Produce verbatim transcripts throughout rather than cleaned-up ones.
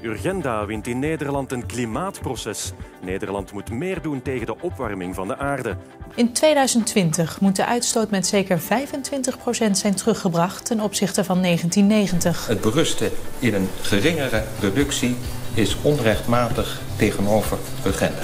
Urgenda wint in Nederland een klimaatproces. Nederland moet meer doen tegen de opwarming van de aarde. In tweeduizend twintig moet de uitstoot met zeker vijfentwintig procent zijn teruggebracht ten opzichte van negentien negentig. Het berusten in een geringere reductie is onrechtmatig tegenover Urgenda.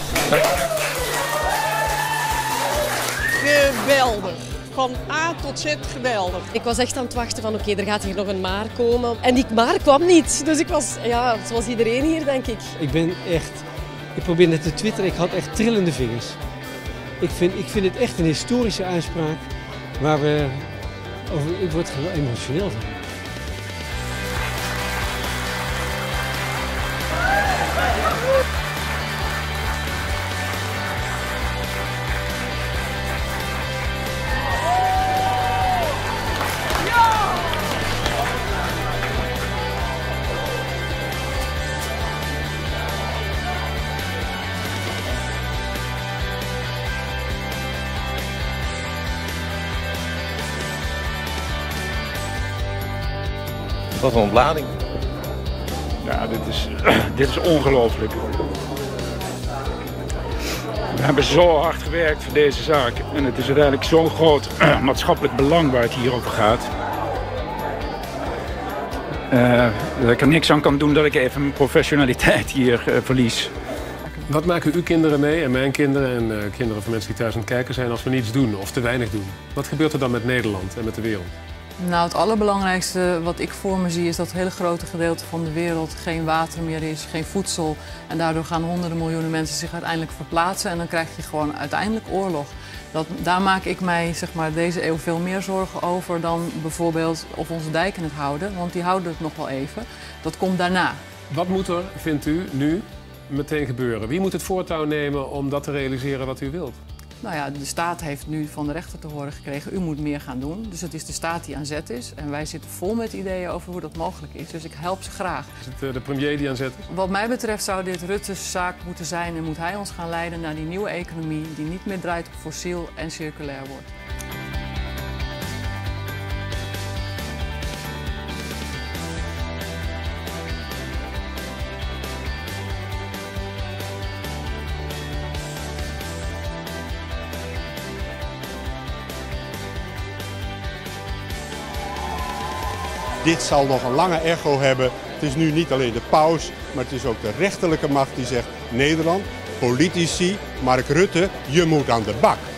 Geweldig. Van A tot Z geweldig. Ik was echt aan het wachten van oké, okay, er gaat hier nog een maar komen. En die maar kwam niet. Dus ik was, ja, zoals iedereen hier, denk ik. Ik ben echt, ik probeer net te twitteren, ik had echt trillende vingers. Ik vind, ik vind het echt een historische uitspraak waar we, over, ik word er heel emotioneel van. Wat een ontlading. Ja, dit is, dit is ongelooflijk. We hebben zo hard gewerkt voor deze zaak. En het is uiteindelijk zo'n groot maatschappelijk belang waar het hier over gaat. Uh, dat ik er niks aan kan doen dat ik even mijn professionaliteit hier uh, verlies. Wat maken uw kinderen mee en mijn kinderen en uh, kinderen van mensen die thuis aan het kijken zijn als we niets doen of te weinig doen? Wat gebeurt er dan met Nederland en met de wereld? Nou, het allerbelangrijkste wat ik voor me zie is dat het hele grote gedeelte van de wereld geen water meer is, geen voedsel. En daardoor gaan honderden miljoenen mensen zich uiteindelijk verplaatsen en dan krijg je gewoon uiteindelijk oorlog. Dat, daar maak ik mij zeg maar, deze eeuw veel meer zorgen over dan bijvoorbeeld of onze dijken het houden, want die houden het nog wel even. Dat komt daarna. Wat moet er, vindt u, nu meteen gebeuren? Wie moet het voortouw nemen om dat te realiseren wat u wilt? Nou ja, de staat heeft nu van de rechter te horen gekregen, u moet meer gaan doen. Dus het is de staat die aan zet is en wij zitten vol met ideeën over hoe dat mogelijk is. Dus ik help ze graag. Is het de premier die aan zet is? Wat mij betreft zou dit Rutte's zaak moeten zijn en moet hij ons gaan leiden naar die nieuwe economie die niet meer draait op fossiel en circulair wordt. Dit zal nog een lange echo hebben. Het is nu niet alleen de paus, maar het is ook de rechterlijke macht die zegt: Nederland, politici, Mark Rutte, je moet aan de bak.